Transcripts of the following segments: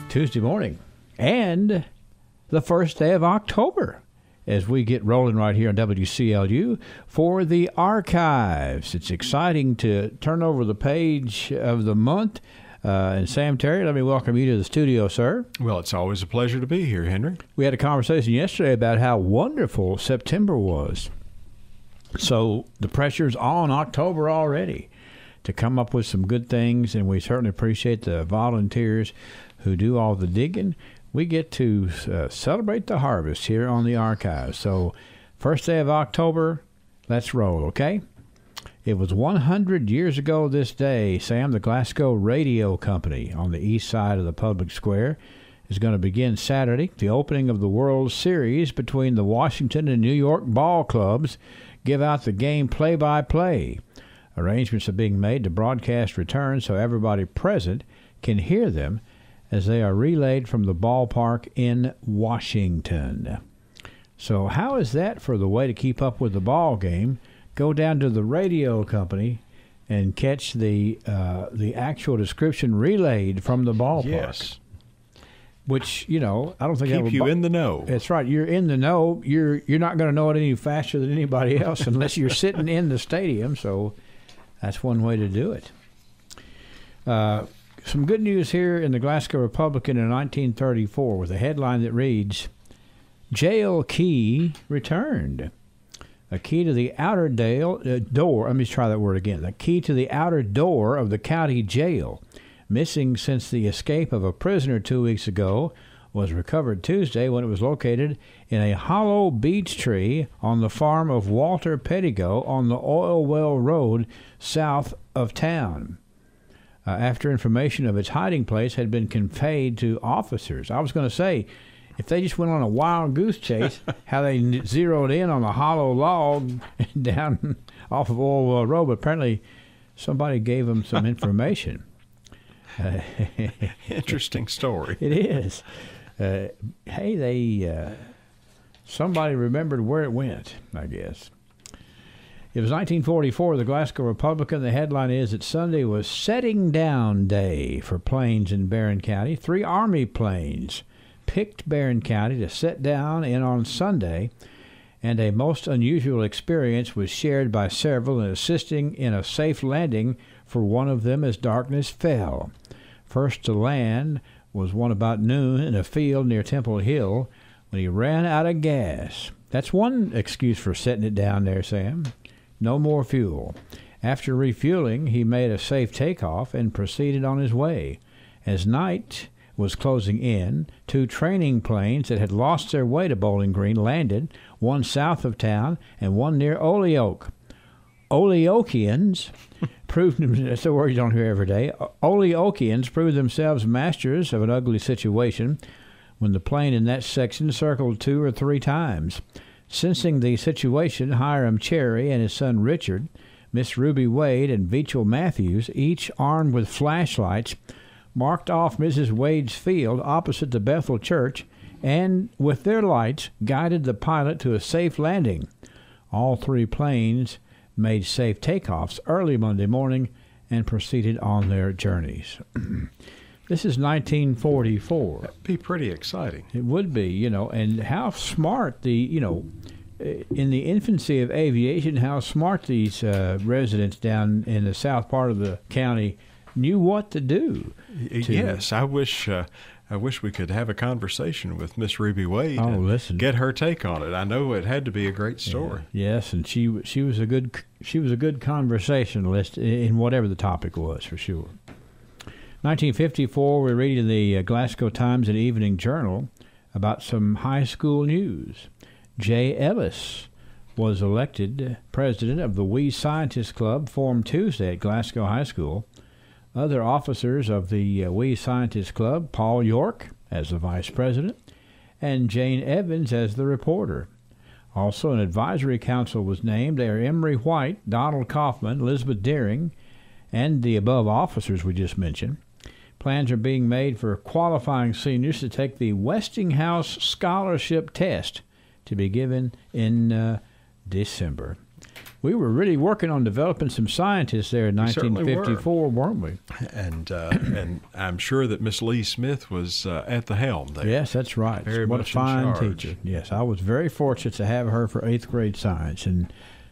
Tuesday morning and the first day of October as we get rolling right here on WCLU for the archives. It's exciting to turn over the page of the month. And Sam Terry, let me welcome you to the studio, sir. Well, it's always a pleasure to be here, Henry. We had a conversation yesterday about how wonderful September was. So the pressure's on October already to come up with some good things, and we certainly appreciate the volunteers who do all the digging. We get to celebrate the harvest here on the archives. So first day of October, let's roll, okay? It was 100 years ago this day, Sam, the Glasgow Radio Company on the east side of the public square is going to begin Saturday. The opening of the World Series between the Washington and New York ball clubs give out the game play-by-play. Arrangements are being made to broadcast returns so everybody present can hear them as they are relayed from the ballpark in Washington. So how is that for the way to keep up with the ball game? Go down to the radio company and catch the actual description relayed from the ballpark. Yes. Which, you know, I don't think keep you in the know. That's right. You're in the know. You're not going to know it any faster than anybody else unless you're sitting in the stadium. So that's one way to do it. Some good news here in the Glasgow Republican in 1934 with a headline that reads, "Jail Key Returned." A key to the outer door, let me try that word again. The key to the outer door of the county jail, missing since the escape of a prisoner 2 weeks ago, was recovered Tuesday when it was located in a hollow beech tree on the farm of Walter Pettigo on the Oil Well Road south of town. After information of its hiding place had been conveyed to officers. I was going to say, if they just went on a wild goose chase, how they zeroed in on a hollow log down off of Oil Well Road, but apparently somebody gave them some information. Interesting story. It is. Somebody remembered where it went, I guess. It was 1944, the Glasgow Republican. The headline is that Sunday was Setting Down Day for planes in Barren County. 3 Army planes picked Barren County to set down in on Sunday, and a most unusual experience was shared by several in assisting in a safe landing for one of them as darkness fell. First to land was one about noon in a field near Temple Hill when he ran out of gas. That's one excuse for setting it down there, Sam. No more fuel. After refueling, he made a safe takeoff and proceeded on his way. As night was closing in, 2 training planes that had lost their way to Bowling Green landed, one south of town and one near Holyoke. Holyokeans proved, that's a word you don't hear every day, Holyokeans proved themselves masters of an ugly situation when the plane in that section circled 2 or 3 times. Sensing the situation, Hiram Cherry and his son Richard, Miss Ruby Wade, and Beechel Matthews, each armed with flashlights, marked off Mrs. Wade's field opposite the Bethel Church and, with their lights, guided the pilot to a safe landing. All 3 planes made safe takeoffs early Monday morning and proceeded on their journeys. This is 1944. That'd be pretty exciting. It would be, you know, and how smart in the infancy of aviation, how smart these residents down in the south part of the county knew what to do. Yes, I wish we could have a conversation with Miss Ruby Wade and get her take on it. I know it had to be a great story. Yeah. Yes, and she was a good conversationalist in whatever the topic was, for sure. 1954, we read in the Glasgow Times and Evening Journal about some high school news. Jay Ellis was elected president of the We Scientists Club, formed Tuesday at Glasgow High School. Other officers of the We Scientists Club, Paul York as the vice president, and Jane Evans as the reporter. Also, an advisory council was named. They are Emery White, Donald Kaufman, Elizabeth Deering, and the above officers we just mentioned. Plans are being made for qualifying seniors to take the Westinghouse Scholarship Test to be given in December. we were really working on developing some scientists there in 1954, weren't we? And I'm sure that Miss Lee Smith was at the helm there. Yes, that's right. Very what much a fine in charge. teacher. Yes, I was very fortunate to have her for 8th grade science, and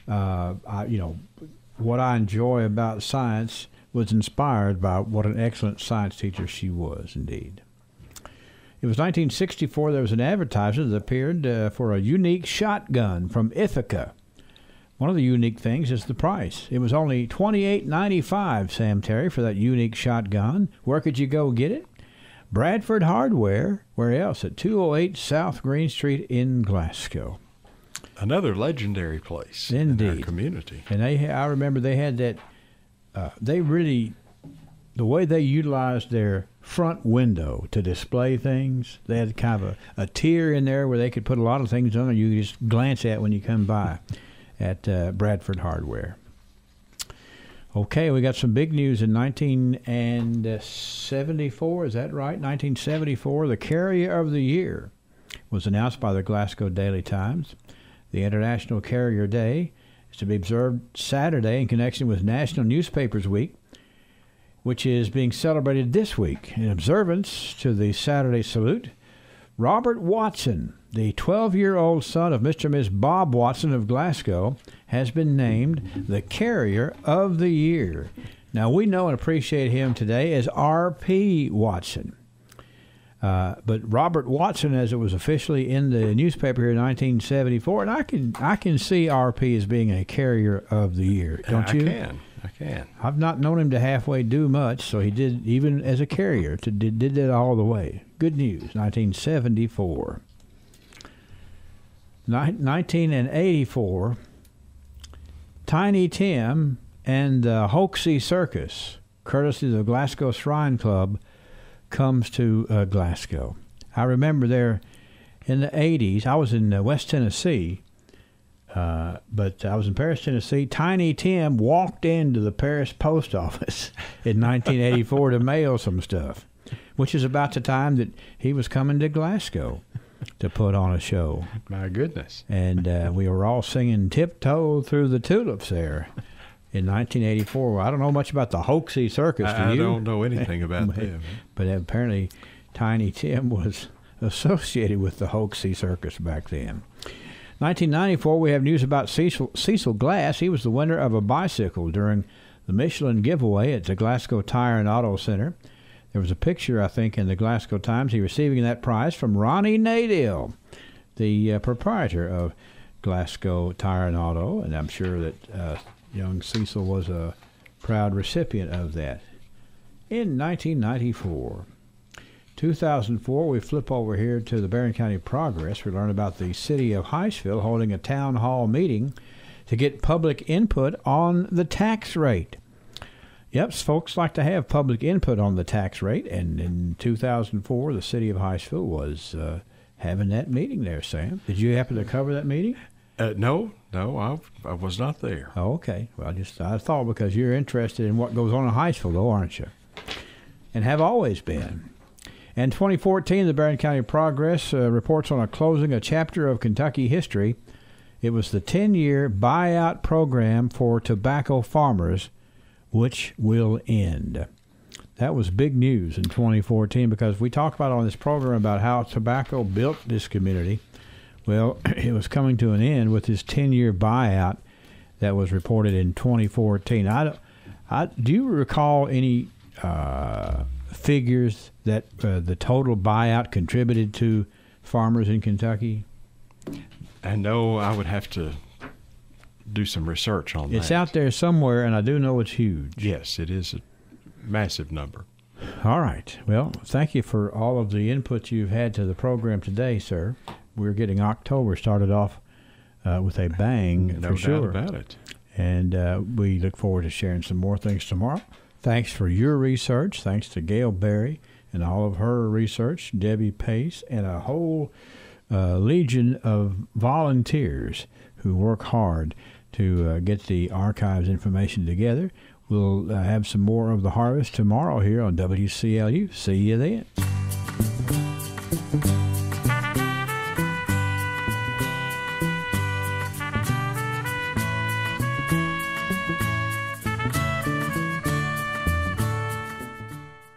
what I enjoy about science was inspired by what an excellent science teacher she was, indeed. It was 1964. There was an advertisement that appeared for a unique shotgun from Ithaca. One of the unique things is the price. It was only $28.95, Sam Terry, for that unique shotgun. Where could you go get it? Bradford Hardware. Where else? At 208 South Green Street in Glasgow. Another legendary place Indeed. in our community. And I remember they had that. The way they utilized their front window to display things, they had kind of a tier in there where they could put a lot of things on, and you could just glance at when you come by at Bradford Hardware. Okay, we got some big news in 1974. Is that right? 1974, the Carrier of the Year was announced by the Glasgow Daily Times. The International Carrier Day is to be observed Saturday in connection with National Newspapers Week, which is being celebrated this week. In observance to the Saturday salute, Robert Watson, the 12-year-old son of Mr. and Miss Bob Watson of Glasgow, has been named the Carrier of the Year. Now, we know and appreciate him today as R.P. Watson. But Robert Watson, as it was officially in the newspaper here in 1974, and I can see R.P. as being a Carrier of the Year, don't you? I can. I've not known him to halfway do much, so he did, even as a carrier, did that all the way. Good news, 1974. 1984, Tiny Tim and the Hoaxy Circus, courtesy of the Glasgow Shrine Club, comes to Glasgow. I remember there in the 80s, I was in West Tennessee, but I was in Paris, Tennessee. Tiny Tim walked into the Paris post office in 1984 to mail some stuff, which is about the time that he was coming to Glasgow to put on a show. My goodness. And we were all singing Tiptoe Through the Tulips there in 1984. Well, I don't know much about the Hoaxy Circus, do you? I don't know anything about them. But apparently Tiny Tim was associated with the Hoaxy Circus back then. 1994, we have news about Cecil Glass. He was the winner of a bicycle during the Michelin giveaway at the Glasgow Tire and Auto Center. There was a picture, I think, in the Glasgow Times. He receiving that prize from Ronnie Nadell, the proprietor of Glasgow Tire and Auto, and I'm sure that young Cecil was a proud recipient of that. In 1994, 2004, we flip over here to the Barren County Progress. We learn about the city of Hinesville holding a town hall meeting to get public input on the tax rate. Yep, folks like to have public input on the tax rate, and in 2004, the city of Hinesville was having that meeting there, Sam. Did you happen to cover that meeting? No, I was not there. Oh, okay. Well, I thought because you're interested in what goes on in Hinesville, though, aren't you? And have always been. In 2014, the Barren County Progress reports on closing a chapter of Kentucky history. It was the 10-year buyout program for tobacco farmers, which will end. That was big news in 2014 because we talked about on this program about how tobacco built this community. Well, it was coming to an end with this 10-year buyout that was reported in 2014. Do you recall any figures that the total buyout contributed to farmers in Kentucky? I know I would have to do some research on that. It's out there somewhere, and I do know it's huge. Yes, it is a massive number. All right. Well, thank you for all of the input you've had to the program today, sir. We're getting October started off with a bang, no for sure. doubt about it. And we look forward to sharing some more things tomorrow. Thanks for your research. Thanks to Gail Berry and all of her research, Debbie Pace, and a whole legion of volunteers who work hard to get the archives information together. We'll have some more of The Harvest tomorrow here on WCLU. See you then.